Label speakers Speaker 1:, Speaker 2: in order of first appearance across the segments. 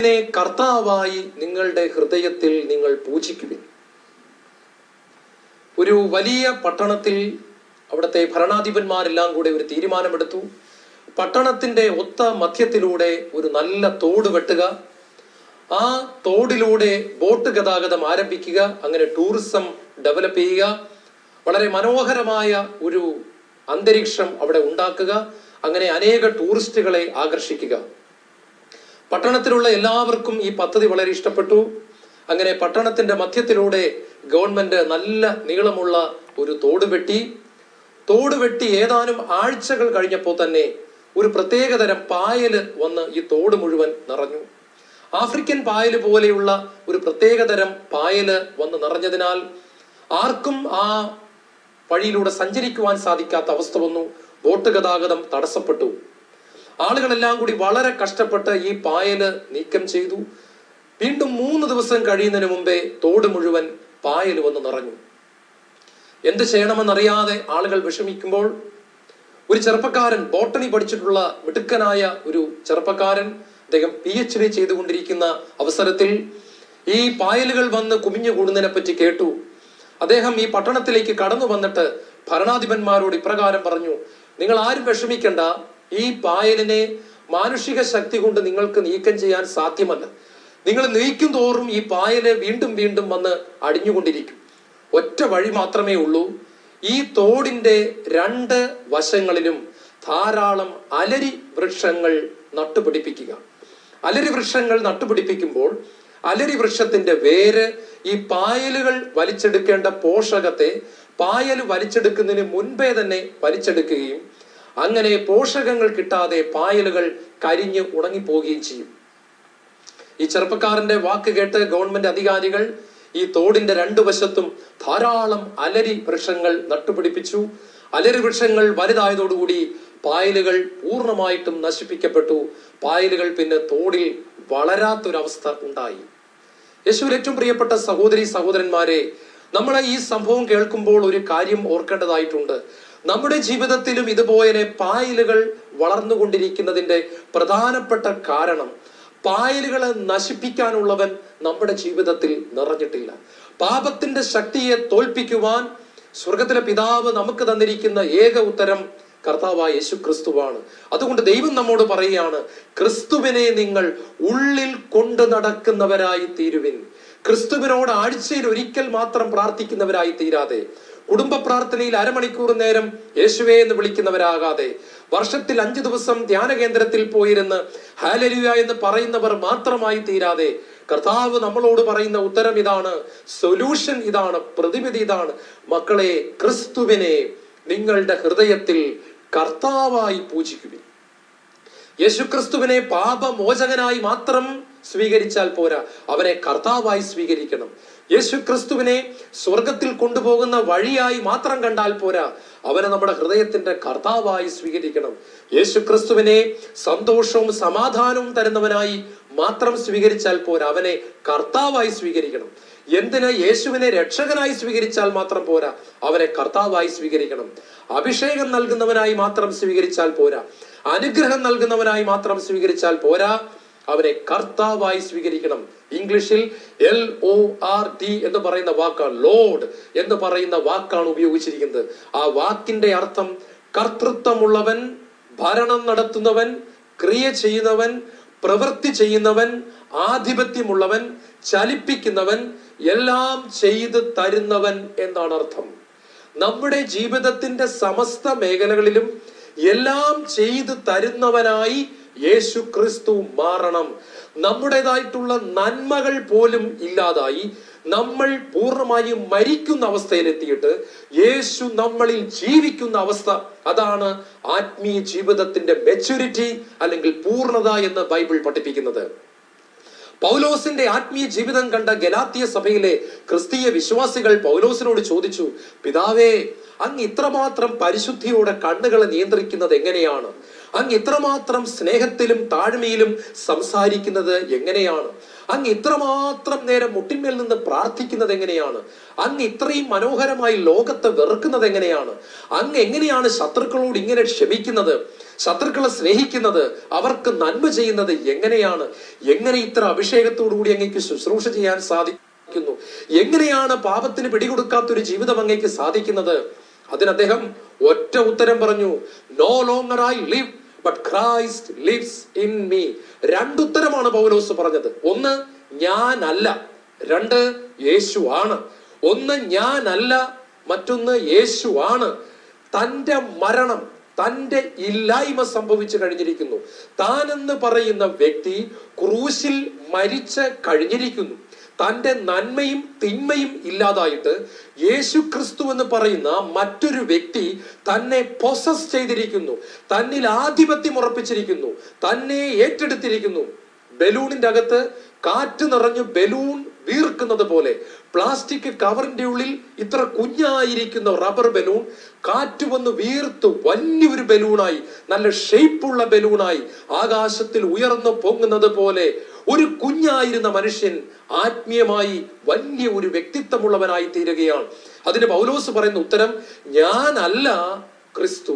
Speaker 1: കർത്താവായി നിങ്ങളുടെ ഹൃദയത്തിൽ നിങ്ങൾ പൂജിക്കുവിൻ. ഒരു വലിയ പട്ടണത്തിൽ അവിടുത്തെ ഭരണാധിപന്മാരെല്ലാം കൂടെ ഒരു തീരുമാനമെടുത്തു. പട്ടണത്തിന്റെ ഒത്ത മധ്യത്തിലൂടെ ഒരു നല്ല തോട് വെട്ടുക, ആ തോടിലൂടെ ബോട്ട് ഗതാഗതം ആരംഭിക്കുക, അങ്ങനെ ടൂറിസം ഡെവലപ്പ് ചെയ്യുക, വളരെ മനോഹരമായ ഒരു അന്തരീക്ഷം അവിടെ ഉണ്ടാക്കുക, അങ്ങനെ അനേക ടൂറിസ്റ്റുകളെ ആകർഷിക്കുക. പട്ടണത്തിലുള്ള എല്ലാവർക്കും ഈ പദ്ധതി വളരെ ഇഷ്ടപ്പെട്ടു. അങ്ങനെ പട്ടണത്തിന്റെ മധ്യത്തിലൂടെ ഗവൺമെന്റ് നല്ല നീളമുള്ള ഒരു തോട് വെട്ടി ഏതാനും ആഴ്ചകൾ കഴിഞ്ഞപ്പോൾ തന്നെ ഒരു പ്രത്യേകതരം പായല് വന്ന് ഈ തോട് മുഴുവൻ നിറഞ്ഞു. ആഫ്രിക്കൻ പായല് പോലെയുള്ള ഒരു പ്രത്യേകതരം പായല് വന്ന് നിറഞ്ഞതിനാൽ ആർക്കും ആ വഴിയിലൂടെ സഞ്ചരിക്കുവാൻ സാധിക്കാത്ത അവസ്ഥ വന്നു. ബോട്ട് ഗതാഗതം തടസ്സപ്പെട്ടു. ആളുകളെല്ലാം കൂടി വളരെ കഷ്ടപ്പെട്ട് ഈ പായല് നീക്കം ചെയ്തു. വീണ്ടും 3 ദിവസം കഴിയുന്നതിന് മുമ്പേ തോട് മുഴുവൻ പായല് വന്ന് നിറഞ്ഞു. എന്ത് ചെയ്യണമെന്നറിയാതെ ആളുകൾ വിഷമിക്കുമ്പോൾ ഒരു ചെറുപ്പക്കാരൻ, ബോട്ടണി പഠിച്ചിട്ടുള്ള മിടുക്കനായ ഒരു ചെറുപ്പക്കാരൻ, അദ്ദേഹം PhD ചെയ്തുകൊണ്ടിരിക്കുന്ന അവസരത്തിൽ ഈ പായലുകൾ വന്ന് കുമിഞ്ഞുകൂടുന്നതിനെ പറ്റി കേട്ടു. അദ്ദേഹം ഈ പട്ടണത്തിലേക്ക് കടന്നു വന്നിട്ട് ഭരണാധിപന്മാരോട് ഇപ്രകാരം പറഞ്ഞു: നിങ്ങൾ ആരും വിഷമിക്കണ്ട, ഈ പായലിനെ മാനുഷിക ശക്തി കൊണ്ട് നിങ്ങൾക്ക് നീക്കം ചെയ്യാൻ സാധ്യമല്ല. നിങ്ങൾ നീക്കും തോറും ഈ പായല് വീണ്ടും വീണ്ടും വന്ന് അടിഞ്ഞുകൊണ്ടിരിക്കും. ഒറ്റ വഴി മാത്രമേ ഉള്ളൂ. ഈ തോടിന്റെ 2 വശങ്ങളിലും ധാരാളം അലരി വൃക്ഷങ്ങൾ നട്ടുപിടിപ്പിക്കുക. അലരി വൃക്ഷങ്ങൾ നട്ടുപിടിപ്പിക്കുമ്പോൾ അലരി വൃക്ഷത്തിന്റെ വേര് ഈ പായലുകൾ വലിച്ചെടുക്കേണ്ട പോഷകത്തെ പായല് വലിച്ചെടുക്കുന്നതിന് മുൻപേ തന്നെ വലിച്ചെടുക്കുകയും അങ്ങനെ പോഷകങ്ങൾ കിട്ടാതെ പായലുകൾ കരിഞ്ഞ് ഉണങ്ങിപ്പോവുകയും ചെയ്യും. ഈ ചെറുപ്പക്കാരന്റെ വാക്ക് കേട്ട് ഗവൺമെന്റ് അധികാരികൾ ഈ തോടിന്റെ 2 വശത്തും ധാരാളം അലരി വൃക്ഷങ്ങൾ നട്ടുപിടിപ്പിച്ചു. അലരി വൃക്ഷങ്ങൾ വലുതായതോടുകൂടി പായലുകൾ പൂർണ്ണമായിട്ടും നശിപ്പിക്കപ്പെട്ടു. പായലുകൾ പിന്നെ തോടിൽ വളരാത്തൊരവസ്ഥ ഉണ്ടായി. യേശുവിൽ ഏറ്റവും പ്രിയപ്പെട്ട സഹോദരി സഹോദരന്മാരെ, നമ്മൾ ഈ സംഭവം കേൾക്കുമ്പോൾ ഒരു കാര്യം ഓർക്കേണ്ടതായിട്ടുണ്ട്. നമ്മുടെ ജീവിതത്തിലും ഇതുപോലെ പായലുകൾ വളർന്നുകൊണ്ടിരിക്കുന്നതിന്റെ പ്രധാനപ്പെട്ട കാരണം പായലുകളെ നശിപ്പിക്കാനുള്ളവൻ നമ്മുടെ ജീവിതത്തിൽ നിറഞ്ഞിട്ടില്ല. പാപത്തിന്റെ ശക്തിയെ തോൽപ്പിക്കുവാൻ സ്വർഗത്തിലെ പിതാവ് നമുക്ക് തന്നിരിക്കുന്ന ഏക ഉത്തരം കർത്താവായ യേശു ക്രിസ്തുവാണ്. അതുകൊണ്ട് ദൈവം നമ്മോട് പറയുകയാണ്, ക്രിസ്തുവിനെ നിങ്ങൾ ഉള്ളിൽ കൊണ്ടു നടക്കുന്നവരായി തീരുവിൻ. ക്രിസ്തുവിനോട് ആഴ്ചയിൽ ഒരിക്കൽ മാത്രം പ്രാർത്ഥിക്കുന്നവരായി തീരാതെ, കുടുംബ പ്രാർത്ഥനയിൽ അരമണിക്കൂർ നേരം യേശുവേ എന്ന് വിളിക്കുന്നവരാകാതെ, വർഷത്തിൽ 5 ദിവസം ധ്യാന കേന്ദ്രത്തിൽ പോയിരുന്ന് ഹല്ലേലൂയ എന്ന് പറയുന്നവർ മാത്രമായി തീരാതെ, കർത്താവ് നമ്മളോട് പറയുന്ന ഉത്തരം ഇതാണ്, സൊല്യൂഷൻ ഇതാണ്, പ്രതിവിധി ഇതാണ്. മക്കളെ, ക്രിസ്തുവിനെ നിങ്ങളുടെ ഹൃദയത്തിൽ കർത്താവായി പൂജിക്കുവിൻ. യേശുക്രിസ്തുവിനെ പാപമോചകനായി മാത്രം സ്വീകരിച്ചാൽ പോരാ, അവനെ കർത്താവായി സ്വീകരിക്കണം. യേശുക്രിസ്തുവിനെ സ്വർഗത്തിൽ കൊണ്ടുപോകുന്ന വഴിയായി മാത്രം കണ്ടാൽ പോരാ, അവനെ നമ്മുടെ ഹൃദയത്തിന്റെ കർത്താവായി സ്വീകരിക്കണം. യേശുക്രിസ്തുവിനെ സന്തോഷവും സമാധാനവും തരുന്നവനായി മാത്രം സ്വീകരിച്ചാൽ പോരാ, അവനെ കർത്താവായി സ്വീകരിക്കണം. എന്തിന്? യേശുവിനെ രക്ഷകനായി സ്വീകരിച്ചാൽ മാത്രം പോരാ, അവനെ കർത്താവായി സ്വീകരിക്കണം. അഭിഷേകം നൽകുന്നവനായി മാത്രം സ്വീകരിച്ചാൽ പോരാ, അനുഗ്രഹം നൽകുന്നവനായി മാത്രം സ്വീകരിച്ചാൽ പോരാ, അവനെ കർത്താവായി സ്വീകരിക്കണം. ഇംഗ്ലീഷിൽ LORD എന്ന് പറയുന്ന വാക്കാണ്, ലോർഡ് എന്ന് പറയുന്ന വാക്കാണ് ഉപയോഗിച്ചിരിക്കുന്നത്. ആ വാക്കിന്റെ അർത്ഥം കർത്തൃത്വമുള്ളവൻ, ഭരണം നടത്തുന്നവൻ, ക്രിയ ചെയ്യുന്നവൻ, പ്രവൃത്തി ചെയ്യുന്നവൻ, ആധിപത്യമുള്ളവൻ, ചലിപ്പിക്കുന്നവൻ, എല്ലാം ചെയ്ത് തരുന്നവൻ എന്നാണ് അർത്ഥം. നമ്മുടെ ജീവിതത്തിന്റെ സമസ്ത മേഖലകളിലും എല്ലാം ചെയ്തു തരുന്നവനായി യേശു ക്രിസ്തു മാറണം. നമ്മുടേതായിട്ടുള്ള നന്മകൾ പോലും ഇല്ലാതായി നമ്മൾ പൂർണ്ണമായും മരിക്കുന്ന അവസ്ഥയിലെത്തിയിട്ട് യേശു നമ്മളിൽ ജീവിക്കുന്ന അവസ്ഥ, അതാണ് ആത്മീയ ജീവിതത്തിന്റെ മെച്യൂരിറ്റി അല്ലെങ്കിൽ പൂർണ്ണത എന്ന് ബൈബിൾ പഠിപ്പിക്കുന്നത്. പൗലോസിന്റെ ആത്മീയ ജീവിതം കണ്ട ഗലാത്യ സഭയിലെ ക്രിസ്തീയ വിശ്വാസികൾ പൗലോസിനോട് ചോദിച്ചു, പിതാവേ, അങ്ങ് ഇത്രമാത്രം പരിശുദ്ധിയോടെ കണ്ണുകളെ നിയന്ത്രിക്കുന്നത് എങ്ങനെയാണ്? അങ്ങ് ഇത്രമാത്രം സ്നേഹത്തിലും താഴ്മയിലും സംസാരിക്കുന്നത് എങ്ങനെയാണ്? അങ്ങ് ഇത്രമാത്രം നേരം മുട്ടിന്മേൽ നിന്ന് പ്രാർത്ഥിക്കുന്നത് എങ്ങനെയാണ്? അങ്ങ് ഇത്രയും മനോഹരമായി ലോകത്തെ വെറുക്കുന്നത് എങ്ങനെയാണ്? അങ്ങ് എങ്ങനെയാണ് ശത്രുക്കളോട് ഇങ്ങനെ ക്ഷമിക്കുന്നത്? ശത്രുക്കളെ സ്നേഹിക്കുന്നത്, അവർക്ക് നന്മ ചെയ്യുന്നത് എങ്ങനെയാണ്? എങ്ങനെ ഇത്ര അഭിഷേകത്തോടു കൂടി അങ്ങേക്ക് ശുശ്രൂഷ ചെയ്യാൻ സാധിക്കുന്നു? എങ്ങനെയാണ് പാപത്തിന് പിടികൊടുക്കാത്തൊരു ജീവിതം അങ്ങേക്ക് സാധിക്കുന്നത്? അതിന് അദ്ദേഹം ഒറ്റ ഉത്തരം പറഞ്ഞു, no longer I live but Christ lives in me. രണ്ടുത്തരമാണ് പൗലോസ് പറഞ്ഞത്. ഒന്ന്, ഞാനല്ല. രണ്ട്, യേശു ആണ്. ഒന്ന് ഞാനല്ല, മറ്റൊന്ന് യേശു ആണ്. തന്റെ മരണം, തന്റെ ഇല്ലായ്മ സംഭവിച്ചു കഴിഞ്ഞിരിക്കുന്നു. താനെന്ന് പറയുന്ന വ്യക്തി ക്രൂശിൽ മരിച്ച് കഴിഞ്ഞിരിക്കുന്നു. തന്റെ നന്മയും തിന്മയും ഇല്ലാതായിട്ട് യേശു ക്രിസ്തു എന്ന് പറയുന്ന മറ്റൊരു വ്യക്തി തന്നെ പൊസസ് ചെയ്തിരിക്കുന്നു, തന്നിൽ ആധിപത്യം ഉറപ്പിച്ചിരിക്കുന്നു, തന്നെ ഏറ്റെടുത്തിരിക്കുന്നു. ബലൂണിന്റെ അകത്ത് കാറ്റ് നിറഞ്ഞു ബലൂൺ വീർക്കുന്നത് പോലെ പ്ലാസ്റ്റിക് കവറിന്റെ ഉള്ളിൽ ഇത്ര കുഞ്ഞായിരിക്കുന്ന റബ്ബർ ബലൂൺ കാറ്റ് വന്ന് വീർത്ത് വലിയൊരു ബലൂണായി, നല്ല ഷേപ്പുള്ള ബലൂണായി ആകാശത്തിൽ ഉയർന്നു പൊങ്ങുന്നത് പോലെ ഒരു കുഞ്ഞായിരുന്ന മനുഷ്യൻ ആത്മീയമായി വലിയ ഒരു വ്യക്തിത്വമുള്ളവനായി തീരുകയാണ്. അതിന് പൗലോസ് പറയുന്ന ഉത്തരം, ഞാനല്ല ക്രിസ്തു,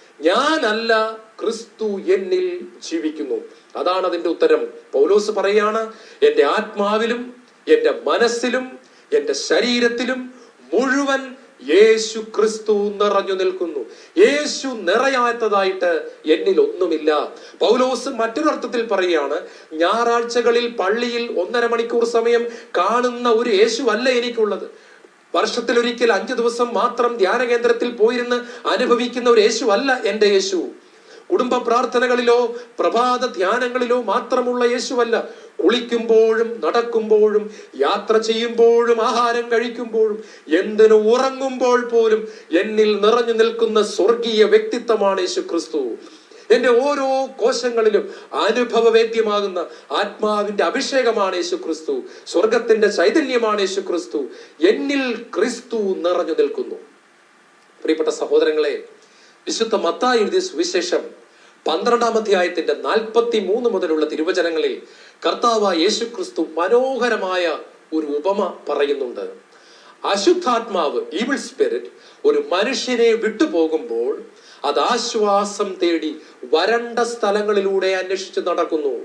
Speaker 1: ഞാനല്ല ക്രിസ്തു എന്നിൽ ജീവിക്കുന്നു. അതാണ് അതിന്റെ ഉത്തരം. പൗലോസ് പറയാണ്, എന്റെ ആത്മാവിലും എന്റെ മനസ്സിലും എന്റെ ശരീരത്തിലും മുഴുവൻ യേശു ക്രിസ്തു നിറഞ്ഞു നിൽക്കുന്നു. യേശു നിറയാത്തതായിട്ട് എന്നിൽ ഒന്നുമില്ല. പൗലോസ് മറ്റൊരർത്ഥത്തിൽ പറയുകയാണ്, ഞായറാഴ്ചകളിൽ പള്ളിയിൽ 1.5 മണിക്കൂർ സമയം കാണുന്ന ഒരു യേശു അല്ല എനിക്കുള്ളത്. വർഷത്തിലൊരിക്കൽ 5 ദിവസം മാത്രം ധ്യാന കേന്ദ്രത്തിൽ പോയിരുന്ന് അനുഭവിക്കുന്ന ഒരു യേശു അല്ല എന്റെ യേശു. കുടുംബ പ്രാർത്ഥനകളിലോ പ്രഭാത ധ്യാനങ്ങളിലോ മാത്രമുള്ള യേശുവല്ല. കുളിക്കുമ്പോഴും നടക്കുമ്പോഴും യാത്ര ചെയ്യുമ്പോഴും ആഹാരം കഴിക്കുമ്പോഴും എന്തിനു ഉറങ്ങുമ്പോൾ പോലും എന്നിൽ നിറഞ്ഞു നിൽക്കുന്ന സ്വർഗീയ വ്യക്തിത്വമാണ് യേശു ക്രിസ്തു. എന്റെ ഓരോ കോശങ്ങളിലും അനുഭവവേദ്യമാകുന്ന ആത്മാവിന്റെ അഭിഷേകമാണ് യേശു ക്രിസ്തു. സ്വർഗത്തിന്റെ ചൈതന്യമാണ് യേശു ക്രിസ്തു. എന്നിൽ ക്രിസ്തു നിറഞ്ഞു നിൽക്കുന്നു. പ്രിയപ്പെട്ട സഹോദരങ്ങളെ, വിശുദ്ധ മത്തായി എഴുതിയ സുവിശേഷം 12-ാം അധ്യായത്തിന്റെ 43 മുതലുള്ള തിരുവചനങ്ങളിൽ കർത്താവായ യേശു ക്രിസ്തു മനോഹരമായ ഒരു ഉപമ പറയുന്നുണ്ട്. അശുദ്ധാത്മാവ്, ഈവിൾ സ്പിരിറ്റ്, ഒരു മനുഷ്യനെ വിട്ടുപോകുമ്പോൾ അത് ആശ്വാസം തേടി വരണ്ട സ്ഥലങ്ങളിലൂടെ അന്വേഷിച്ച് നടക്കുന്നു.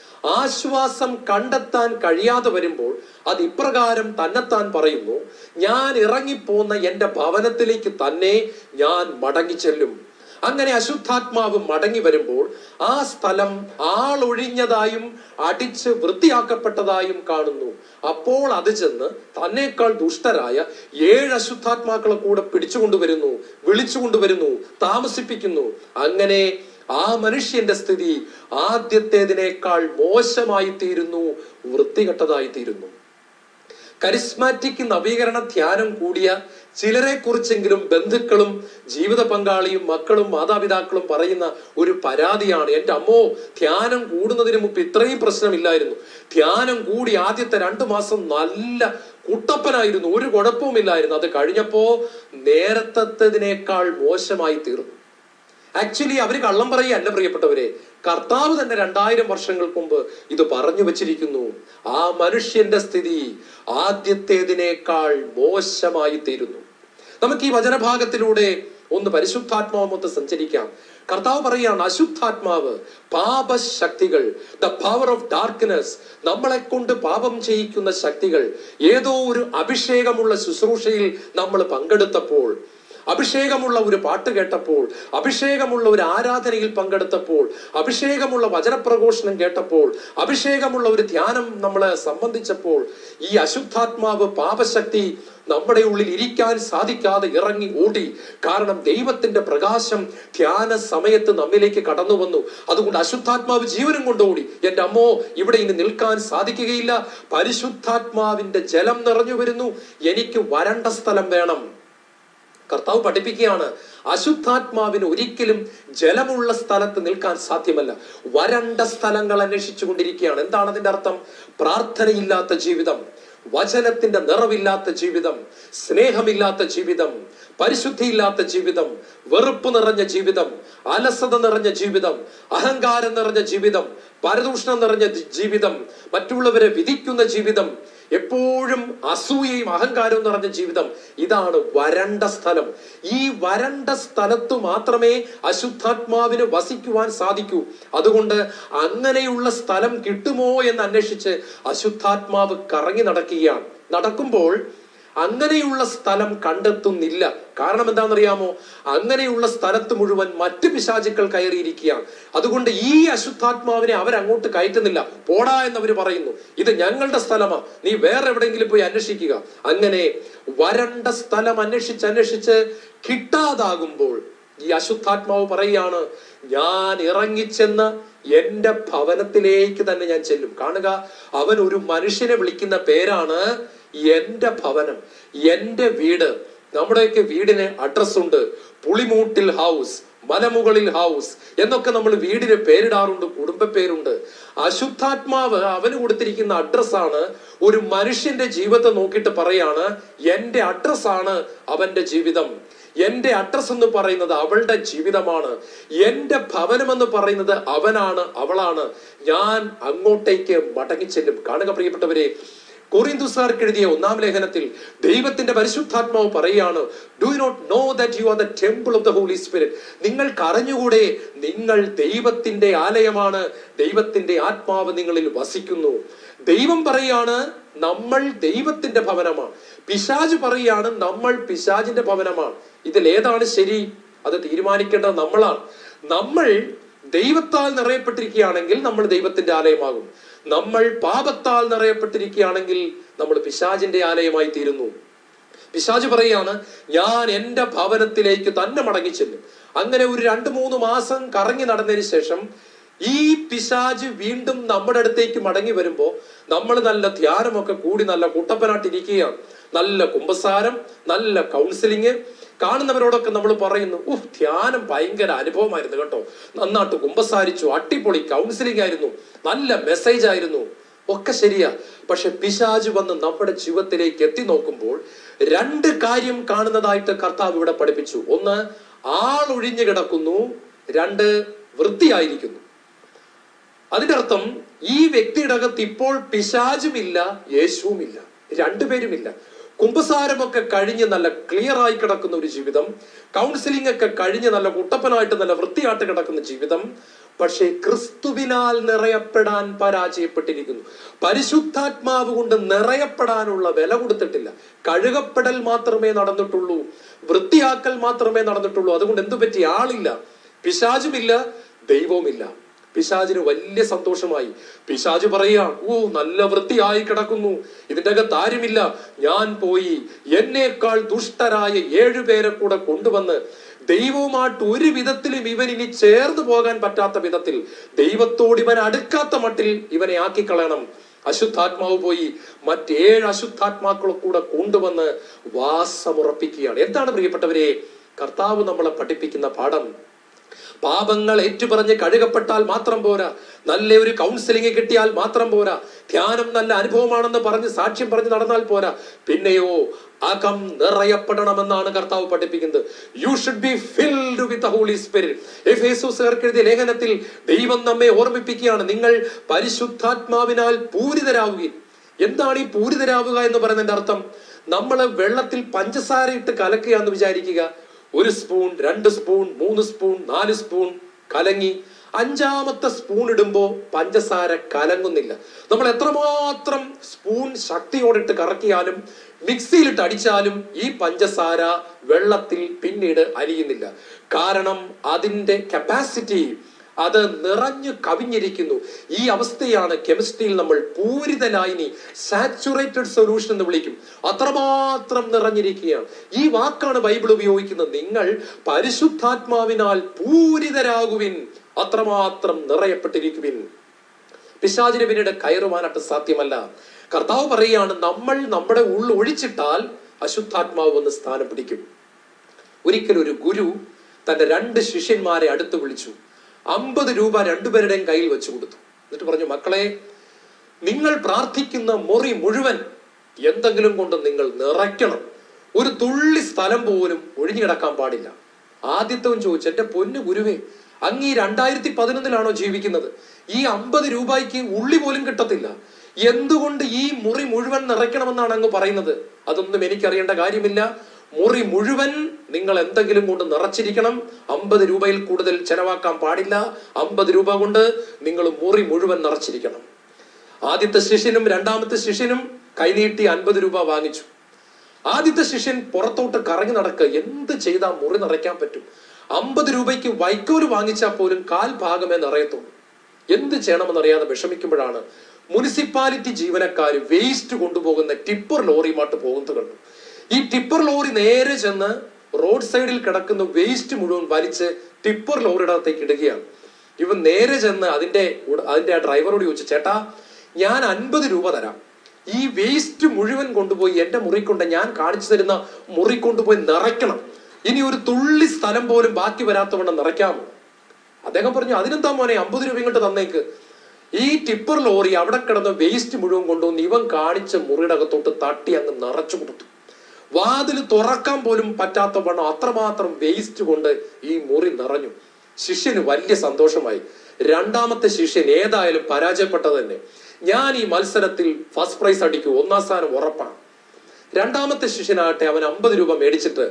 Speaker 1: ആശ്വാസം കണ്ടെത്താൻ കഴിയാതെ വരുമ്പോൾ അത് ഇപ്രകാരം തന്നെത്താൻ പറയുന്നു, ഞാൻ ഇറങ്ങിപ്പോന്ന എന്റെ ഭവനത്തിലേക്ക് തന്നെ ഞാൻ മടങ്ങി ചെല്ലും. അങ്ങനെ അശുദ്ധാത്മാവ് മടങ്ങി വരുമ്പോൾ ആ സ്ഥലം ആളൊഴിഞ്ഞതായും അടിച്ച് വൃത്തിയാക്കപ്പെട്ടതായും കാണുന്നു. അപ്പോൾ അത് ചെന്ന് തന്നേക്കാൾ ദുഷ്ടരായ 7 അശുദ്ധാത്മാക്കളെ കൂടെ പിടിച്ചുകൊണ്ടുവരുന്നു, വിളിച്ചുകൊണ്ടുവരുന്നു, താമസിപ്പിക്കുന്നു. അങ്ങനെ ആ മനുഷ്യന്റെ സ്ഥിതി ആദ്യത്തേതിനേക്കാൾ മോശമായി തീരുന്നു, വൃത്തികെട്ടതായി തീരുന്നു. കരിസ്മാറ്റിക് നവീകരണ ധ്യാനം കൂടിയ ചിലരെ കുറിച്ചെങ്കിലും ബന്ധുക്കളും ജീവിത പങ്കാളിയും മക്കളും മാതാപിതാക്കളും പറയുന്ന ഒരു പരാതിയാണ്, എൻ്റെ അമ്മോ, ധ്യാനം കൂടുന്നതിന് മുമ്പ് ഇത്രയും പ്രശ്നമില്ലായിരുന്നു. ധ്യാനം കൂടി ആദ്യത്തെ 2 മാസം നല്ല കുട്ടപ്പനായിരുന്നു, ഒരു കുഴപ്പവുമില്ലായിരുന്നു. അത് കഴിഞ്ഞപ്പോ നേരത്തതിനേക്കാൾ മോശമായി തീർന്നു. ആക്ച്വലി അവർ കള്ളം പറയുകയല്ല പ്രിയപ്പെട്ടവരെ, കർത്താവ് തന്നെ 2000 വർഷങ്ങൾക്ക് മുമ്പ് ഇത് പറഞ്ഞു വെച്ചിരിക്കുന്നു. ആ മനുഷ്യന്റെ സ്ഥിതി ആദ്യത്തേതിനേക്കാൾ മോശമായി തീരുന്നു. നമുക്ക് ഈ വചനഭാഗത്തിലൂടെ ഒന്ന് പരിശുദ്ധാത്മാവൊത്ത് സഞ്ചരിക്കാം. കർത്താവ് പറയുകയാണ്, അശുദ്ധാത്മാവ്, പാപശക്തികൾ, ദ പവർ ഓഫ് ഡാർക്ക്നെസ്, നമ്മളെ കൊണ്ട് പാപം ചെയ്യിക്കുന്ന ശക്തികൾ ഏതോ ഒരു അഭിഷേകമുള്ള ശുശ്രൂഷയിൽ നമ്മൾ പങ്കെടുത്തപ്പോൾ, അഭിഷേകമുള്ള ഒരു പാട്ട് കേട്ടപ്പോൾ, അഭിഷേകമുള്ള ഒരു ആരാധനയിൽ പങ്കെടുത്തപ്പോൾ, അഭിഷേകമുള്ള വചനപ്രഘോഷണം കേട്ടപ്പോൾ, അഭിഷേകമുള്ള ഒരു ധ്യാനം നമ്മളെ സംബന്ധിച്ചപ്പോൾ ഈ അശുദ്ധാത്മാവ്, പാപശക്തി നമ്മുടെ ഉള്ളിൽ ഇരിക്കാൻ സാധിക്കാതെ ഇറങ്ങി ഓടി. കാരണം ദൈവത്തിന്റെ പ്രകാശം ധ്യാന സമയത്ത് നമ്മിലേക്ക് കടന്നു വന്നു. അതുകൊണ്ട് അശുദ്ധാത്മാവ് ജീവനും കൊണ്ടോടി. എൻ്റെ അമ്മോ, ഇവിടെ ഇനി നിൽക്കാൻ സാധിക്കുകയില്ല. പരിശുദ്ധാത്മാവിന്റെ ജലം നിറഞ്ഞു വരുന്നു, എനിക്ക് വരണ്ട സ്ഥലം വേണം. കർത്താവ് പഠിപ്പിക്കുകയാണ്, അശുദ്ധാത്മാവിന് ഒരിക്കലും ജലമുള്ള സ്ഥലത്ത് നിൽക്കാൻ സാധ്യമല്ല. വരണ്ട സ്ഥലങ്ങൾ അന്വേഷിച്ചു കൊണ്ടിരിക്കുകയാണ്. എന്താണ് അതിന്റെ അർത്ഥം? പ്രാർത്ഥനയില്ലാത്ത ജീവിതം, വചനത്തിന്റെ നിറവില്ലാത്ത ജീവിതം, സ്നേഹമില്ലാത്ത ജീവിതം, പരിശുദ്ധിയില്ലാത്ത ജീവിതം, വെറുപ്പ് നിറഞ്ഞ ജീവിതം, അലസത നിറഞ്ഞ ജീവിതം, അഹങ്കാരം നിറഞ്ഞ ജീവിതം, പരദൂഷണം നിറഞ്ഞ ജീവിതം, മറ്റുള്ളവരെ വിധിക്കുന്ന ജീവിതം, എപ്പോഴും അസൂയയും അഹങ്കാരവും നിറഞ്ഞ ജീവിതം, ഇതാണ് വരണ്ട സ്ഥലം. ഈ വരണ്ട സ്ഥലത്ത് മാത്രമേ അശുദ്ധാത്മാവിന് വസിക്കുവാൻ സാധിക്കൂ. അതുകൊണ്ട് അങ്ങനെയുള്ള സ്ഥലം കിട്ടുമോ എന്ന് അന്വേഷിച്ച് അശുദ്ധാത്മാവ് കറങ്ങി നടക്കുകയാണ്. നടക്കുമ്പോൾ അങ്ങനെയുള്ള സ്ഥലം കണ്ടെത്തുന്നില്ല. കാരണം എന്താണെന്നറിയാമോ? അങ്ങനെയുള്ള സ്ഥലത്ത് മുഴുവൻ മറ്റ് പിശാചുക്കൾ കയറിയിരിക്കുകയാണ്. അതുകൊണ്ട് ഈ അശുദ്ധാത്മാവിനെ അവരങ്ങോട്ട് കയറ്റുന്നില്ല. പോടാ എന്നവര് പറയുന്നു, ഇത് ഞങ്ങളുടെ സ്ഥലമാ, നീ വേറെ എവിടെയെങ്കിലും പോയി അന്വേഷിക്കുക. അങ്ങനെ വരണ്ട സ്ഥലം അന്വേഷിച്ച് കിട്ടാതാകുമ്പോൾ ഈ അശുദ്ധാത്മാവ് പറയുകയാണ്, ഞാൻ ഇറങ്ങിച്ചെന്ന് എന്റെ ഭവനത്തിലേക്ക് തന്നെ ഞാൻ ചെല്ലും. കാണുക, അവൻ ഒരു മനുഷ്യനെ വിളിക്കുന്ന പേരാണ് എന്റെ ഭവനം, എന്റെ വീട്. നമ്മുടെയൊക്കെ വീടിന് അഡ്രസ് ഉണ്ട്. പുളിമൂട്ടിൽ ഹൗസ്, മലമുകളിൽ ഹൗസ് എന്നൊക്കെ നമ്മൾ വീടിന് പേരിടാറുണ്ട്, കുടുംബ പേരുണ്ട്. അശുദ്ധാത്മാവ് അവന് കൊടുത്തിരിക്കുന്ന അഡ്രസ്സാണ്. ഒരു മനുഷ്യന്റെ ജീവിതത്തെ നോക്കിയിട്ട് പറയാണ്, എന്റെ അഡ്രസ്സാണ് അവന്റെ ജീവിതം. എന്റെ അഡ്രസ് എന്ന് പറയുന്നത് അവളുടെ ജീവിതമാണ്. എന്റെ ഭവനം എന്ന് പറയുന്നത് അവനാണ്, അവളാണ്. ഞാൻ അങ്ങോട്ടേക്ക് മടങ്ങിച്ചെല്ലും. കാണുക പ്രിയപ്പെട്ടവരെ, കൊറിന്തോസുകാർക്ക് എഴുതിയ 1-ാം ലേഖനത്തിൽ ദൈവത്തിന്റെ പരിശുദ്ധാത്മാവ് പറയാണ്, do you not know that you are the temple of the holy spirit? നിങ്ങൾക്ക് അറിഞ്ഞുകൂടെ നിങ്ങൾ ദൈവത്തിന്റെ ആലയമാണ്, ദൈവത്തിന്റെ ആത്മാവ് നിങ്ങളിൽ വസിക്കുന്നു. ദൈവം പറയാണ് നമ്മൾ ദൈവത്തിന്റെ ഭവനമാണ്. പിശാച് പറയാണ് നമ്മൾ പിശാചിന്റെ ഭവനമാണ്. ഇതിൽ ഏതാണ് ശരി? അത് തീരുമാനിക്കേണ്ടത് നമ്മളാണ്. നമ്മൾ ദൈവത്താൽ നിറയപ്പെട്ടിരിക്കുകയാണെങ്കിൽ നമ്മൾ ദൈവത്തിന്റെ ആലയമാകും. നമ്മൾ പാപത്താൽ നിറയപ്പെട്ടിരിക്കുകയാണെങ്കിൽ നമ്മൾ പിശാചിന്റെ ആലയമായി തീരുന്നു. പിശാച് പറയാണ്, ഞാൻ എന്റെ ഭവനത്തിലേക്ക് തന്നെ മടങ്ങിച്ചെല്ലും. അങ്ങനെ ഒരു 2-3 മാസം കറങ്ങി നടന്നതിന് ശേഷം ഈ പിശാച് വീണ്ടും നമ്മുടെ അടുത്തേക്ക് മടങ്ങി വരുമ്പോ നമ്മൾ നല്ല ധ്യാനമൊക്കെ കൂടി നല്ല കുട്ടപ്പനായിട്ടിരിക്കുകയാണ്. നല്ല കുമ്പസാരം, നല്ല കൗൺസിലിങ്. കാണുന്നവരോടൊക്കെ നമ്മൾ പറയുന്നു, ധ്യാനം ഭയങ്കര അനുഭവമായിരുന്നു കേട്ടോ, നന്നായിട്ട് കുമ്പസാരിച്ചു, അടിപൊളി കൗൺസിലിംഗ് ആയിരുന്നു, നല്ല മെസ്സേജ് ആയിരുന്നു, ഒക്കെ ശരിയാ. പക്ഷെ പിശാച് വന്ന് നമ്മുടെ ജീവിതത്തിലേക്ക് എത്തി നോക്കുമ്പോൾ 2 കാര്യം കാണുന്നതായിട്ട് കർത്താവ് ഇവിടെ പഠിപ്പിച്ചു. 1, ആളൊഴിഞ്ഞു കിടക്കുന്നു. 2, വൃത്തിയായിരിക്കുന്നു. അതിന്റെ അർത്ഥം ഈ വ്യക്തിയുടെ അകത്ത് ഇപ്പോൾ പിശാചുമില്ല, യേശുവുമില്ല, 2 പേരുമില്ല. കുമ്പസാരമൊക്കെ കഴിഞ്ഞ് നല്ല ക്ലിയർ ആയി കിടക്കുന്ന ഒരു ജീവിതം, കൗൺസിലിംഗ് ഒക്കെ കഴിഞ്ഞ് നല്ല കുട്ടപ്പനായിട്ട് നല്ല വൃത്തിയായിട്ട് കിടക്കുന്ന ജീവിതം. പക്ഷേ ക്രിസ്തുവിനാൽ നിറയപ്പെടാൻ പരാജയപ്പെട്ടിരിക്കുന്നു. പരിശുദ്ധാത്മാവ് കൊണ്ട് നിറയപ്പെടാനുള്ള വില കൊടുത്തിട്ടില്ല. കഴുകപ്പെടൽ മാത്രമേ നടന്നിട്ടുള്ളൂ, വൃത്തിയാക്കൽ മാത്രമേ നടന്നിട്ടുള്ളൂ. അതുകൊണ്ട് എന്തു പറ്റി? ആളില്ല, പിശാചുമില്ല, ദൈവവുമില്ല. പിശാചിന് വലിയ സന്തോഷമായി. പിശാച് പറയാ, നല്ല വൃത്തിയായി കിടക്കുന്നു, ഇതിന്റെ അകത്ത് ആരുമില്ല. ഞാൻ പോയി എന്നേക്കാൾ ദുഷ്ടരായ 7 പേരെ കൂടെ കൊണ്ടുവന്ന് ദൈവവുമായിട്ട് ഒരു വിധത്തിലും ഇവൻ ഇനി ചേർന്ന് പോകാൻ പറ്റാത്ത വിധത്തിൽ, ദൈവത്തോട് ഇവൻ അടുക്കാത്ത മട്ടിൽ ഇവനെ ആക്കിക്കളയണം. അശുദ്ധാത്മാവ് പോയി മറ്റ്7 അശുദ്ധാത്മാക്കളെ കൂടെ കൊണ്ടുവന്ന് വാസമുറപ്പിക്കുകയാണ്. എന്താണ് പ്രിയപ്പെട്ടവരെ കർത്താവ് നമ്മളെ പഠിപ്പിക്കുന്ന പാഠം? പാപങ്ങൾ ഏറ്റുപറഞ്ഞ് കഴുകപ്പെട്ടാൽ മാത്രം പോരാ, നല്ല ഒരു കൗൺസിലിംഗ് കിട്ടിയാൽ മാത്രം പോരാ, ധ്യാനം നല്ല അനുഭവമാണെന്ന് പറഞ്ഞ് സാക്ഷ്യം പറഞ്ഞ് നടന്നാൽ പോരാ, പിന്നെയോ അകം നിറയപ്പെടണമെന്നാണ് കർത്താവ് പഠിപ്പിക്കുന്നത്. You should be filled with the holy spirit. എഫേസ്യർക്കെഴുതിയ എഴുതിയ ലേഖനത്തിൽ ദൈവം നമ്മെ ഓർമ്മിപ്പിക്കുകയാണ്, നിങ്ങൾ പരിശുദ്ധാത്മാവിനാൽ പൂരിതരാവുകയും. എന്താണ് ഈ പൂരിതരാവുക എന്ന് പറയുന്നതിന്റെ അർത്ഥം? നമ്മൾ വെള്ളത്തിൽ പഞ്ചസാര ഇട്ട് കലക്കുക എന്ന് വിചാരിക്കുക. 1 സ്പൂൺ, 2 സ്പൂൺ, 3 സ്പൂൺ, 4 സ്പൂൺ കലങ്ങി. 5-ാമത്തെ സ്പൂൺ ഇടുമ്പോ പഞ്ചസാര കലങ്ങുന്നില്ല. നമ്മൾ എത്രമാത്രം സ്പൂൺ ശക്തിയോടിട്ട് കറക്കിയാലും മിക്സിയിലിട്ട് അടിച്ചാലും ഈ പഞ്ചസാര വെള്ളത്തിൽ പിന്നീട് അലിയുന്നില്ല. കാരണം അതിന്റെ കപ്പാസിറ്റി, അത് നിറഞ്ഞു കവിഞ്ഞിരിക്കുന്നു. ഈ അവസ്ഥയാണ് കെമിസ്ട്രിയിൽ നമ്മൾ പൂരിതലായിനി, സാച്ചുറേറ്റഡ് സൊല്യൂഷൻ എന്ന് വിളിക്കും. അത്രമാത്രം നിറഞ്ഞിരിക്കുകയാണ്. ഈ വാക്കാണ് ബൈബിൾ ഉപയോഗിക്കുന്നത്. നിങ്ങൾ പരിശുദ്ധാത്മാവിനാൽ പൂരിതരാകുവിൻ, അത്രമാത്രം നിറയപ്പെട്ടിരിക്കുവിൻ. പിശാചിന് പിന്നീട് കയറുവാനായിട്ട് സാധ്യമല്ല. കർത്താവ് പറയുകയാണ്, നമ്മൾ നമ്മുടെ ഉള്ളിൽ ഒഴിച്ചിട്ടാൽ അശുദ്ധാത്മാവ് വന്ന് സ്ഥാനം പിടിക്കും. ഒരിക്കൽ ഒരു ഗുരു തന്റെ 2 ശിഷ്യന്മാരെ അടുത്ത് വിളിച്ചു. 50 രൂപ 2 പേരുടെയും കയ്യിൽ വെച്ചു കൊടുത്തു. എന്നിട്ട് പറഞ്ഞു, മക്കളെ, നിങ്ങൾ പ്രാർത്ഥിക്കുന്ന മുറി മുഴുവൻ എന്തെങ്കിലും കൊണ്ട് നിങ്ങൾ നിറയ്ക്കണം. ഒരു തുള്ളി സ്ഥലം പോലും ഒഴിഞ്ഞു കിടക്കാൻ പാടില്ല. ആദ്യത്തവൻ ചോദിച്ചു, എന്റെ പൊന്നു ഗുരുവേ, അങ്ങ് ഈ 2011 ജീവിക്കുന്നത്? ഈ 50 രൂപയ്ക്ക് ഉള്ളി പോലും കിട്ടത്തില്ല. എന്തുകൊണ്ട് ഈ മുറി മുഴുവൻ നിറയ്ക്കണമെന്നാണ് അങ്ങ് പറയുന്നത്? അതൊന്നും എനിക്കറിയേണ്ട കാര്യമില്ല. മുറി മുഴുവൻ നിങ്ങൾ എന്തെങ്കിലും കൊണ്ട് നിറച്ചിരിക്കണം. 50 രൂപയിൽ കൂടുതൽ ചെലവാക്കാൻ പാടില്ല. 50 രൂപ കൊണ്ട് നിങ്ങൾ മുറി മുഴുവൻ നിറച്ചിരിക്കണം. ആദ്യത്തെ ശിഷ്യനും രണ്ടാമത്തെ ശിഷ്യനും കൈനീട്ടി 50 രൂപ വാങ്ങിച്ചു. ആദ്യത്തെ ശിഷ്യൻ പുറത്തോട്ട് കറങ്ങി നടക്കുക. എന്ത് ചെയ്താൽ മുറി നിറയ്ക്കാൻ പറ്റും? 50 രൂപയ്ക്ക് വൈക്കോല് വാങ്ങിച്ചാൽ പോലും 1/4 ഭാഗമേ നിറയത്തുള്ളൂ. എന്ത് ചെയ്യണമെന്നറിയാതെ വിഷമിക്കുമ്പോഴാണ് മുനിസിപ്പാലിറ്റി ജീവനക്കാർ വേസ്റ്റ് കൊണ്ടുപോകുന്ന ടിപ്പർ ലോറിയുമായിട്ട് പോകുന്നത് കണ്ടു. ഈ ടിപ്പർ ലോറി നേരെ ചെന്ന് റോഡ് സൈഡിൽ കിടക്കുന്ന വേസ്റ്റ് മുഴുവൻ വലിച്ച് ടിപ്പർ ലോറിയുടെ അകത്തേക്ക് ഇടുകയാണ്. ഇവൻ നേരെ ചെന്ന് അതിന്റെ ആ ഡ്രൈവറോട് ചോദിച്ചു, ചേട്ടാ, ഞാൻ 50 രൂപ തരാം, ഈ വേസ്റ്റ് മുഴുവൻ കൊണ്ടുപോയി എന്റെ മുറി കൊണ്ട്, ഞാൻ കാണിച്ചു തരുന്ന മുറി കൊണ്ടുപോയി നിറയ്ക്കണം. ഇനി ഒരു തുള്ളി സ്ഥലം പോലും ബാക്കി വരാത്തവണ്ണം നിറയ്ക്കാമോ? അദ്ദേഹം പറഞ്ഞു, അതിനെന്താ മോനെ, 50 രൂപ ഇങ്ങോട്ട് തന്നേക്ക്. ഈ ടിപ്പർ ലോറി അവിടെ കിടന്ന വേസ്റ്റ് മുഴുവൻ കൊണ്ടുവന്ന് ഇവൻ കാണിച്ച മുറിയുടെ അകത്തോട്ട് തട്ടി അങ്ങ് നിറച്ചു കൊടുത്തു. വാതിൽ തുറക്കാൻ പോലും പറ്റാത്ത വണ്ണം അത്രമാത്രം വേസ്റ്റ് കൊണ്ട് ഈ മുറി നിറഞ്ഞു. ശിഷ്യന് വലിയ സന്തോഷമായി. രണ്ടാമത്തെ ശിഷ്യൻ ഏതായാലും പരാജയപ്പെട്ടത് തന്നെ. ഞാൻ ഈ മത്സരത്തിൽ ഫസ്റ്റ് പ്രൈസ് അടിക്കൂ, 1ാം സ്ഥാനം ഉറപ്പാണ്. രണ്ടാമത്തെ ശിഷ്യനാകട്ടെ, അവൻ 50 രൂപ മേടിച്ചിട്ട്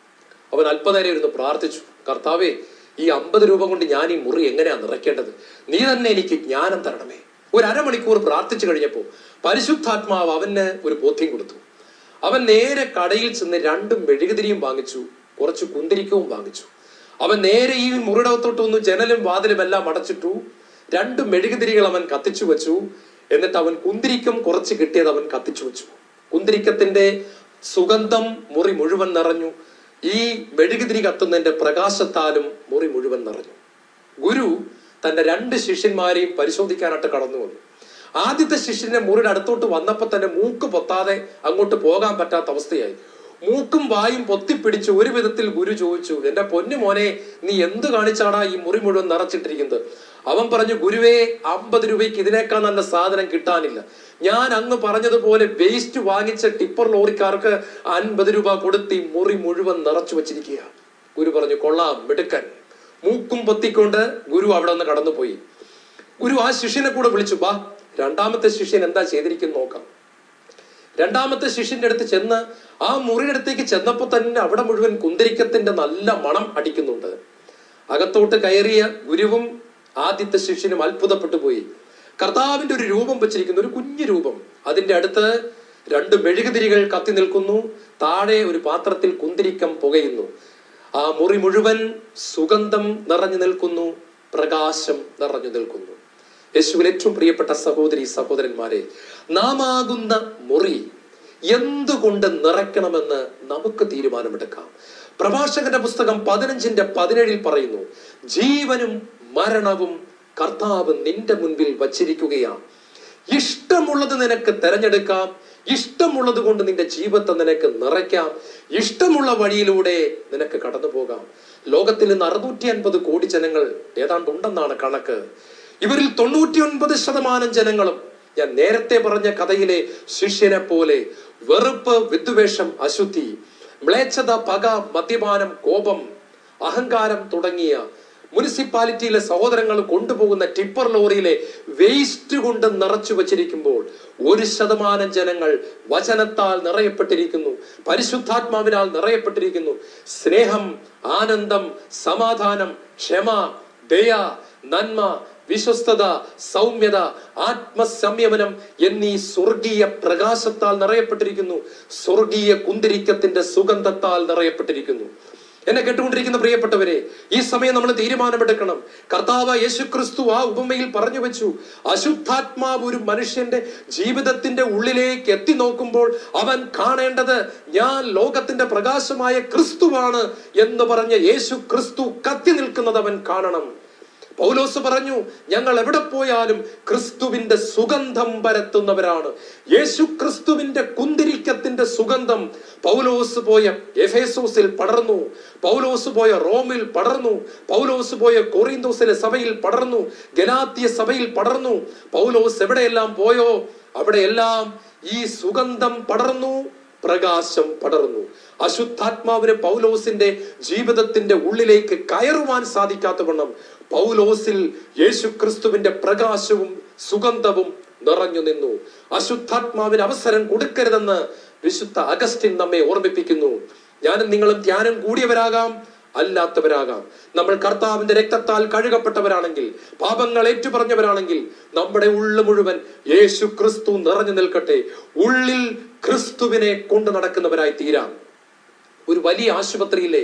Speaker 1: അവൻ അല്പനേരം ഇരുന്ന് പ്രാർത്ഥിച്ചു, കർത്താവേ, ഈ 50 രൂപ കൊണ്ട് ഞാൻ ഈ മുറി എങ്ങനെയാ നിറയ്ക്കേണ്ടത്? നീ തന്നെ എനിക്ക് ജ്ഞാനം തരണമേ. ഒരു അരമണിക്കൂർ പ്രാർത്ഥിച്ചു കഴിഞ്ഞപ്പോൾ പരിശുദ്ധാത്മാവ് അവന് ഒരു ബോധ്യം കൊടുത്തു. അവൻ നേരെ കടയിൽ ചെന്ന് 2 മെഴുകുതിരിയും വാങ്ങിച്ചു, കുറച്ച് കുന്തിരിക്കവും വാങ്ങിച്ചു. അവൻ നേരെ ഈ മുറിടകത്തോട്ട് വന്നു, ജനലും വാതിലും എല്ലാം അടച്ചിട്ടു. 2 മെഴുകുതിരികൾ അവൻ കത്തിച്ചു വെച്ചു. എന്നിട്ട് അവൻ കുന്തിരിക്കം കുറച്ച് കിട്ടിയത് അവൻ കത്തിച്ചു വെച്ചു. കുന്തിരിക്കത്തിന്റെ സുഗന്ധം മുറി മുഴുവൻ നിറഞ്ഞു. ഈ മെഴുകുതിരി കത്തുന്നതിന്റെ പ്രകാശത്താലും മുറി മുഴുവൻ നിറഞ്ഞു. ഗുരു തന്റെ 2 ശിഷ്യന്മാരെയും പരിശോധിക്കാനായിട്ട് കടന്നു വന്നു. ആദ്യത്തെ ശിഷ്യന്റെ മുറിയുടെ അടുത്തോട്ട് വന്നപ്പോ തന്നെ മൂക്ക് പൊത്താതെ അങ്ങോട്ട് പോകാൻ പറ്റാത്ത അവസ്ഥയായി. മൂക്കും വായും പൊത്തിപ്പിടിച്ച് ഒരു വിധത്തിൽ ഗുരു ചോദിച്ചു, എന്റെ പൊന്നു മോനെ, നീ എന്ത് കാണിച്ചാടാ ഈ മുറി മുഴുവൻ നിറച്ചിട്ടിരിക്കുന്നത്? അവൻ പറഞ്ഞു, ഗുരുവേ, 50 രൂപയ്ക്ക് ഇതിനേക്കാൾ നല്ല സാധനം കിട്ടാനില്ല. ഞാൻ അങ്ങ് പറഞ്ഞതുപോലെ വേസ്റ്റ് വാങ്ങിച്ച ടിപ്പർ ലോറിക്കാർക്ക് 50 രൂപ കൊടുത്ത് ഈ മുറി മുഴുവൻ നിറച്ചു വെച്ചിരിക്കുക. ഗുരു പറഞ്ഞു, കൊള്ളാം, മിടുക്കൻ. മൂക്കും പൊത്തിക്കൊണ്ട് ഗുരു അവിടെ നിന്ന് കടന്നുപോയി. ഗുരു ആ ശിഷ്യനെ കൂടെ വിളിച്ചു, ബാ, രണ്ടാമത്തെ ശിഷ്യൻ എന്താ ചെയ്തിരിക്കുന്നു നോക്കാം. രണ്ടാമത്തെ ശിഷ്യന്റെ അടുത്ത് ചെന്ന് ആ മുറിയുടെ അടുത്തേക്ക് ചെന്നപ്പോ തന്നെ അവിടെ മുഴുവൻ കുന്തിരിക്കത്തിന്റെ നല്ല മണം അടിക്കുന്നുണ്ട്. അകത്തോട്ട് കയറിയ ഗുരുവും ആദ്യത്തെ ശിഷ്യനും അത്ഭുതപ്പെട്ടു പോയി. കർത്താവിന്റെ ഒരു രൂപം വെച്ചിരിക്കുന്നു, ഒരു കുഞ്ഞു രൂപം. അതിന്റെ അടുത്ത് 2 മെഴുകുതിരികൾ കത്തി നിൽക്കുന്നു. താഴെ ഒരു പാത്രത്തിൽ കുന്തിരിക്കം പുകയുന്നു. ആ മുറി മുഴുവൻ സുഗന്ധം നിറഞ്ഞു നിൽക്കുന്നു, പ്രകാശം നിറഞ്ഞു നിൽക്കുന്നു. യേശുവിൽ ഏറ്റവും പ്രിയപ്പെട്ട സഹോദരി സഹോദരന്മാരെ, നാം ആകുന്ന മുറി എന്തുകൊണ്ട് നിറയ്ക്കണമെന്ന് നമുക്ക് തീരുമാനമെടുക്കാം. പ്രഭാഷകന്റെ പുസ്തകം 15:17 പറയുന്നു, ജീവനും മരണവും കർത്താവ് നിന്റെ മുൻപിൽ വച്ചിരിക്കുകയാണ്. ഇഷ്ടമുള്ളത് നിനക്ക് തെരഞ്ഞെടുക്കാം. ഇഷ്ടമുള്ളത് കൊണ്ട് നിന്റെ ജീവിതത്തെ നിനക്ക് നിറയ്ക്കാം. ഇഷ്ടമുള്ള വഴിയിലൂടെ നിനക്ക് കടന്നു പോകാം. ലോകത്തിൽ ഇന്ന് 650 കോടി ജനങ്ങൾ ഏതാണ്ട് ഉണ്ടെന്നാണ് കണക്ക്. ഇവരിൽ 99% ജനങ്ങളും ഞാൻ നേരത്തെ പറഞ്ഞ കഥയിലെ ശിഷ്യനെ പോലെ വെറുപ്പ്, വിദ്വേഷം, അശുദ്ധി, മ്ലേച്ഛത, പക, മദ്യപാനം, കോപം, അഹങ്കാരം തുടങ്ങിയ മുനിസിപ്പാലിറ്റിയിലെ സഹോദരങ്ങൾ കൊണ്ടുപോകുന്ന ടിപ്പർ ലോറിയിലെ വേസ്റ്റ് കൊണ്ട് നിറച്ചു വച്ചിരിക്കുമ്പോൾ 1% ജനങ്ങൾ വചനത്താൽ നിറയപ്പെട്ടിരിക്കുന്നു, പരിശുദ്ധാത്മാവിനാൽ നിറയപ്പെട്ടിരിക്കുന്നു. സ്നേഹം, ആനന്ദം, സമാധാനം, ക്ഷമ, ദയ, നന്മ, വിശ്വസ്തത, സൗമ്യത, ആത്മസംയമനം എന്നീ സ്വർഗീയ പ്രകാശത്താൽ നിറയപ്പെട്ടിരിക്കുന്നു. സ്വർഗീയ കുന്തിരിക്കത്തിന്റെ സുഗന്ധത്താൽ നിറയപ്പെട്ടിരിക്കുന്നു. എന്നെ കേട്ടുകൊണ്ടിരിക്കുന്ന പ്രിയപ്പെട്ടവരെ, ഈ സമയം നമ്മൾ തീരുമാനമെടുക്കണം. കർത്താവ് യേശുക്രിസ്തു ആ ഉപമയിൽ പറഞ്ഞു വെച്ചു, അശുദ്ധാത്മാവ് ഒരു മനുഷ്യന്റെ ജീവിതത്തിന്റെ ഉള്ളിലേക്ക് എത്തി നോക്കുമ്പോൾ അവൻ കാണേണ്ടത് ഞാൻ ലോകത്തിന്റെ പ്രകാശമായ ക്രിസ്തുവാണ് എന്ന് പറഞ്ഞ യേശു ക്രിസ്തു കത്തി നിൽക്കുന്നത് അവൻ കാണണം. പൗലോസ് പറഞ്ഞു, ഞങ്ങൾ എവിടെ പോയാലും ക്രിസ്തുവിന്റെ സുഗന്ധം പരത്തുന്നവരാണ്. യേശു ക്രിസ്തുവിന്റെ കുന്തിരിക്കത്തിന്റെ സുഗന്ധം പൗലോസ് പോയ എഫേസോസിൽ പടർന്നു, പൗലോസ് പോയ റോമിൽ പടർന്നു, പൗലോസ് പോയ കൊറിന്തോസിലെ സഭയിൽ പടർന്നു, ഗലാത്യ സഭയിൽ പടർന്നു. പൗലോസ് എവിടെയെല്ലാം പോയോ അവിടെയെല്ലാം ഈ സുഗന്ധം പടർന്നു, പ്രകാശം പടർന്നു. അശുദ്ധാത്മാവിന് പൗലോസിന്റെ ജീവിതത്തിന്റെ ഉള്ളിലേക്ക് കയറുവാൻ സാധിക്കാത്തവണ്ണം പൗലോസിൽ യേശുക്രിസ്തുവിന്റെ പ്രകാശവും സുഗന്ധവും നിറഞ്ഞു നിന്നു. അശുദ്ധാത്മാവിന് അവസരം കൊടുക്കരുതെന്ന് വിശുദ്ധ അഗസ്റ്റിൻ നമ്മെ ഓർമ്മിപ്പിക്കുന്നു. ഞാനും നിങ്ങളും ധ്യാനം കൂടിയവരാകാം, അല്ലാത്തവരാകാം. നമ്മൾ കർത്താവിന്റെ രക്തത്താൽ കഴുകപ്പെട്ടവരാണെങ്കിൽ, പാപങ്ങൾ ഏറ്റുപറഞ്ഞവരാണെങ്കിൽ, നമ്മുടെ ഉള്ളു മുഴുവൻ യേശു ക്രിസ്തു നിറഞ്ഞു നിൽക്കട്ടെ. ഉള്ളിൽ ക്രിസ്തുവിനെ കൊണ്ടു നടക്കുന്നവരായി തീരാം. ഒരു വലിയ ആശുപത്രിയിലെ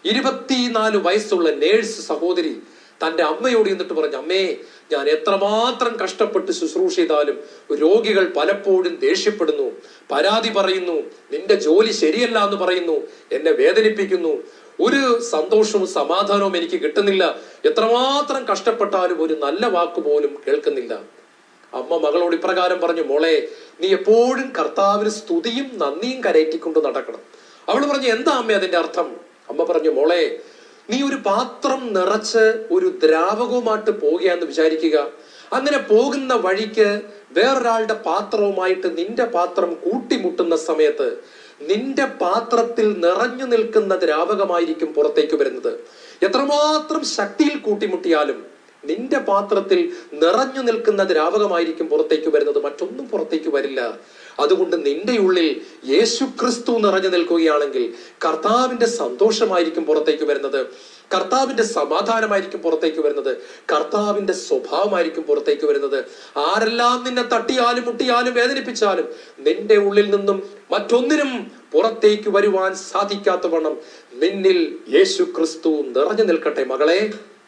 Speaker 1: 24 വയസ്സുള്ള നേഴ്സ് സഹോദരി തന്റെ അമ്മയോട് എന്നിട്ട് പറഞ്ഞു, അമ്മേ, ഞാൻ എത്രമാത്രം കഷ്ടപ്പെട്ട് ശുശ്രൂഷ ചെയ്താലും രോഗികൾ പലപ്പോഴും ദേഷ്യപ്പെടുന്നു, പരാതി പറയുന്നു, നിന്റെ ജോലി ശരിയല്ല എന്ന് പറയുന്നു, എന്നെ വേദനിപ്പിക്കുന്നു, ഒരു സന്തോഷവും സമാധാനവും എനിക്ക് കിട്ടുന്നില്ല, എത്രമാത്രം കഷ്ടപ്പെട്ടാലും ഒരു നല്ല വാക്ക് പോലും കേൾക്കുന്നില്ല. അമ്മ മകളോട് ഇപ്രകാരം പറഞ്ഞു, മോളെ, നീ എപ്പോഴും കർത്താവിന് സ്തുതിയും നന്ദിയും കരയറ്റിക്കൊണ്ട് നടക്കണം. അവൾ പറഞ്ഞു, എന്താ അമ്മ അതിന്റെ അർത്ഥം? അമ്മ പറഞ്ഞു, മോളെ, നീ ഒരു പാത്രം നിറച്ച് ഒരു ദ്രാവകവുമായിട്ട് പോകുകയാന്ന് വിചാരിക്കുക. അങ്ങനെ പോകുന്ന വഴിക്ക് വേറൊരാളുടെ പാത്രവുമായിട്ട് നിന്റെ പാത്രം കൂട്ടിമുട്ടുന്ന സമയത്ത് നിന്റെ പാത്രത്തിൽ നിറഞ്ഞു നിൽക്കുന്ന ദ്രാവകമായിരിക്കും പുറത്തേക്ക് വരുന്നത്. എത്രമാത്രം ശക്തിയിൽ കൂട്ടിമുട്ടിയാലും നിന്റെ പാത്രത്തിൽ നിറഞ്ഞു നിൽക്കുന്ന ദ്രാവകമായിരിക്കും പുറത്തേക്ക് വരുന്നത്, മറ്റൊന്നും പുറത്തേക്ക് വരില്ല. അതുകൊണ്ട് നിന്റെ ഉള്ളിൽ യേശു ക്രിസ്തു നിറഞ്ഞു നിൽക്കുകയാണെങ്കിൽ കർത്താവിന്റെ സന്തോഷമായിരിക്കും പുറത്തേക്ക് വരുന്നത്, കർത്താവിന്റെ സമാധാനമായിരിക്കും പുറത്തേക്ക് വരുന്നത്, കർത്താവിന്റെ സ്വഭാവമായിരിക്കും പുറത്തേക്ക് വരുന്നത്. ആരെല്ലാം നിന്നെ തട്ടിയാലും മുട്ടിയാലും വേദനിപ്പിച്ചാലും നിന്റെ ഉള്ളിൽ നിന്നും മറ്റൊന്നിനും പുറത്തേക്ക് വരുവാൻ സാധിക്കാത്തവണ്ണം നിന്നിൽ യേശു ക്രിസ്തു നിറഞ്ഞു നിൽക്കട്ടെ. മകളെ,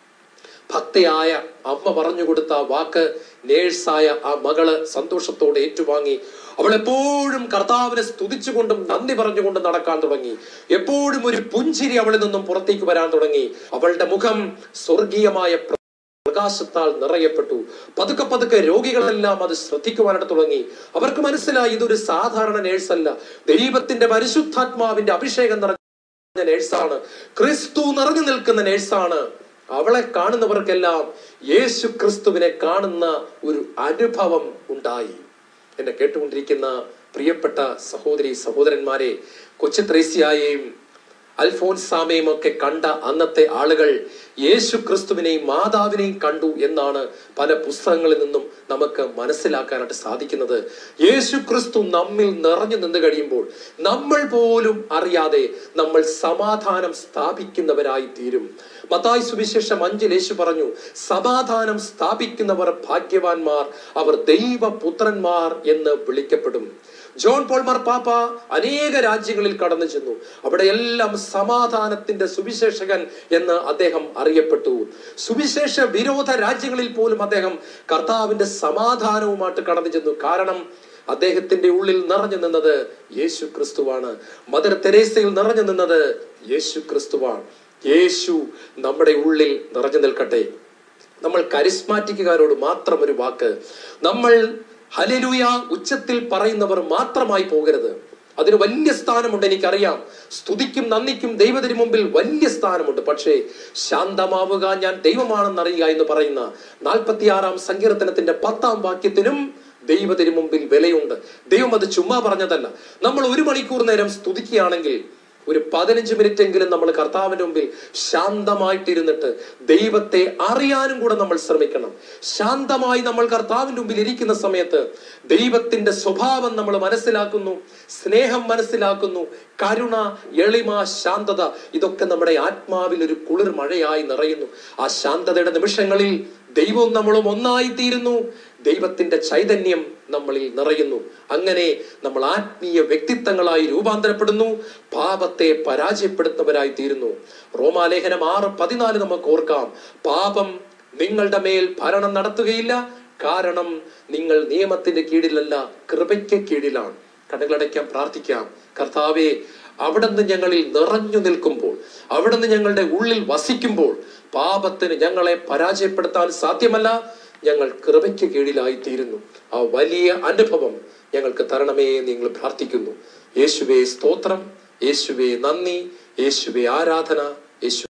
Speaker 1: ഭക്തയായ അമ്മ പറഞ്ഞു കൊടുത്ത വാക്ക് നേഴ്സായ ആ മകള് സന്തോഷത്തോടെ ഏറ്റുവാങ്ങി. അവൾ എപ്പോഴും കർത്താവിനെ സ്തുതിച്ചുകൊണ്ടും നന്ദി പറഞ്ഞുകൊണ്ടും നടക്കാൻ തുടങ്ങി. എപ്പോഴും ഒരു പുഞ്ചിരി അവളിൽ നിന്നും പുറത്തേക്ക് വരാൻ തുടങ്ങി. അവളുടെ മുഖം സ്വർഗീയമായ പ്രകാശത്താൽ നിറയപ്പെട്ടു. പതുക്കെ പതുക്കെ രോഗികളെല്ലാം അത് ശ്രദ്ധിക്കുവാനായിട്ട് തുടങ്ങി. അവർക്ക് മനസ്സിലായി, ഇതൊരു സാധാരണ നേഴ്സല്ല, ദൈവത്തിന്റെ പരിശുദ്ധാത്മാവിന്റെ അഭിഷേകം നിറഞ്ഞ നേഴ്സാണ്, ക്രിസ്തു നിറഞ്ഞു നിൽക്കുന്ന നേഴ്സാണ്. അവളെ കാണുന്നവർക്കെല്ലാം യേശു ക്രിസ്തുവിനെ കാണുന്ന ഒരു അനുഭവം ഉണ്ടായി. എന്നെ കേട്ടുകൊണ്ടിരിക്കുന്ന പ്രിയപ്പെട്ട സഹോദരി സഹോദരന്മാരെ, കൊച്ചു ത്രേസ്യായെയും അൽഫോൻസാമയും ഒക്കെ കണ്ട അന്നത്തെ ആളുകൾ യേശു ക്രിസ്തുവിനെയും മാതാവിനെയും കണ്ടു എന്നാണ് പല പുസ്തകങ്ങളിൽ നിന്നും നമുക്ക് മനസ്സിലാക്കാനായിട്ട് സാധിക്കുന്നത്. യേശു ക്രിസ്തു നമ്മിൽ നിറഞ്ഞു നിന്ന് കഴിയുമ്പോൾ നമ്മൾ പോലും അറിയാതെ നമ്മൾ സമാധാനം സ്ഥാപിക്കുന്നവരായി തീരും. മത്തായി സുവിശേഷം 5 യേശു പറഞ്ഞു, സമാധാനം സ്ഥാപിക്കുന്നവർ ഭാഗ്യവാന്മാർ, അവർ ദൈവപുത്രന്മാർ എന്ന് വിളിക്കപ്പെടും. ജോൺ പോൾ മാർപ്പാപ്പ അനേക രാജ്യങ്ങളിൽ കടന്നു ചെന്നു. അവിടെയെല്ലാം സമാധാനത്തിന്റെ സുവിശേഷകൻ എന്ന് അദ്ദേഹം അറിയപ്പെട്ടു. സുവിശേഷ വിരോധ രാജ്യങ്ങളിൽ പോലും അദ്ദേഹം കർത്താവിന്റെ സമാധാനവുമായിട്ട് കടന്നു ചെന്നു. കാരണം അദ്ദേഹത്തിന്റെ ഉള്ളിൽ നിറഞ്ഞു നിന്നത് യേശു ക്രിസ്തുവാണ്. മദർ തെരേസയിൽ നിറഞ്ഞു നിന്നത് യേശു ക്രിസ്തുവാണ്. യേശു നമ്മുടെ ഉള്ളിൽ നിറഞ്ഞു നിൽക്കട്ടെ. നമ്മൾ കരിസ്മാറ്റിക്കുകാരോട് മാത്രം ഒരു വാക്ക്, നമ്മൾ ഹല്ലേലൂയ ഉച്ചത്തിൽ പറയുന്നവർ മാത്രമായി പോകരുത്. അതിന് വലിയ സ്ഥാനമുണ്ട്, എനിക്കറിയാം. സ്തുതിക്കും നന്ദിക്കും ദൈവത്തിന് മുമ്പിൽ വലിയ സ്ഥാനമുണ്ട്. പക്ഷേ ശാന്തമാവുക, ഞാൻ ദൈവമാണെന്ന് അറിയുക എന്ന് പറയുന്ന 46-ാം സങ്കീർത്തനത്തിന്റെ 10-ാം വാക്യത്തിനും ദൈവത്തിന് മുമ്പിൽ വിലയുണ്ട്. ദൈവം അത് ചുമ്മാ പറഞ്ഞതല്ല. നമ്മൾ 1 മണിക്കൂർ നേരം സ്തുതിക്കുകയാണെങ്കിൽ ഒരു 15 മിനിറ്റ് എങ്കിലും നമ്മൾ കർത്താവിന്റെ മുമ്പിൽ ശാന്തമായിട്ടിരുന്നിട്ട് ദൈവത്തെ അറിയാനും കൂടെ നമ്മൾ ശ്രമിക്കണം. ശാന്തമായി നമ്മൾ കർത്താവിന്റെ മുമ്പിൽ ഇരിക്കുന്ന സമയത്ത് ദൈവത്തിന്റെ സ്വഭാവം നമ്മൾ മനസ്സിലാക്കുന്നു, സ്നേഹം മനസ്സിലാക്കുന്നു, കരുണ, എളിമ, ശാന്തത, ഇതൊക്കെ നമ്മുടെ ആത്മാവിൽ ഒരു കുളിർ മഴയായി നിറയുന്നു. ആ ശാന്തതയുടെ നിമിഷങ്ങളിൽ ദൈവവും നമ്മളും ഒന്നായി തീരുന്നു. ദൈവത്തിന്റെ ചൈതന്യം നമ്മളിൽ നിറയുന്നു. അങ്ങനെ നമ്മൾ ആത്മീയ വ്യക്തിത്വങ്ങളായി രൂപാന്തരപ്പെടുന്നു, പാപത്തെ പരാജയപ്പെടുത്തുന്നവരായി തീരുന്നു. റോമാലേഖനം 6:14 നമുക്ക് ഓർക്കാം, പാപം നിങ്ങളുടെ മേൽ ഭരണം നടത്തുകയില്ല, കാരണം നിങ്ങൾ നിയമത്തിന്റെ കീഴിലല്ല, കൃപയ്ക്ക് കീഴിലാണ്. കണ്ണുകളടയ്ക്കാം, പ്രാർത്ഥിക്കാം. കർത്താവേ, അവിടുന്ന് ഞങ്ങളിൽ നിറഞ്ഞു നിൽക്കുമ്പോൾ, അവിടുന്ന് ഞങ്ങളുടെ ഉള്ളിൽ വസിക്കുമ്പോൾ പാപത്തിന് ഞങ്ങളെ പരാജയപ്പെടുത്താൻ സാധ്യമല്ല. ഞങ്ങൾ കൃപയ്ക്ക് കീഴിലായി തീരുന്നു. ആ വലിയ അനുഭവം ഞങ്ങൾക്ക് തരണമേ നിങ്ങൾ പ്രാർത്ഥിക്കുന്നു. യേശുവേ സ്തോത്രം, യേശുവേ നന്ദി, യേശുവേ ആരാധന, യേശു